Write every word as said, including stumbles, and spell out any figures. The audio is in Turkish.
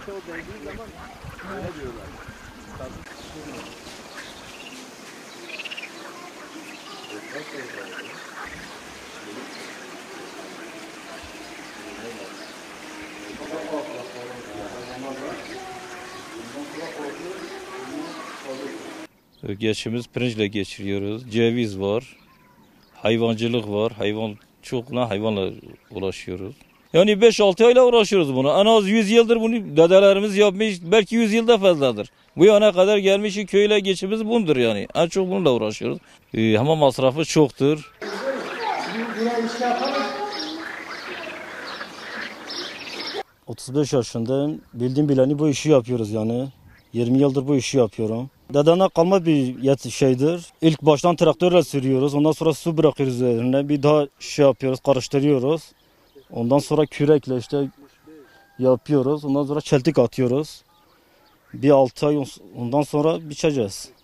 o değdiği zaman öyle diyorlar. Geçimiz pirinçle geçiriyoruz. Ceviz var. Hayvancılık var. Hayvan çokla hayvanla uğraşıyoruz. Yani beş altı ayla uğraşıyoruz bunu. En az yüz yıldır bunu dedelerimiz yapmış. Belki yüz yılda fazladır. Bu yana kadar gelmiş köyle geçimiz bundur yani. En çok bununla uğraşıyoruz. Ee, ama masrafı çoktur. otuz beş yaşındayım. Bildiğim bileni bu işi yapıyoruz yani. yirmi yıldır bu işi yapıyorum. Dedene kalma bir yet şeydir. İlk baştan traktörle sürüyoruz. Ondan sonra su bırakıyoruz üzerine. Bir daha şey yapıyoruz, karıştırıyoruz. Ondan sonra kürekle işte yapıyoruz. Ondan sonra çeltik atıyoruz. Bir altı ay ondan sonra biçeceğiz.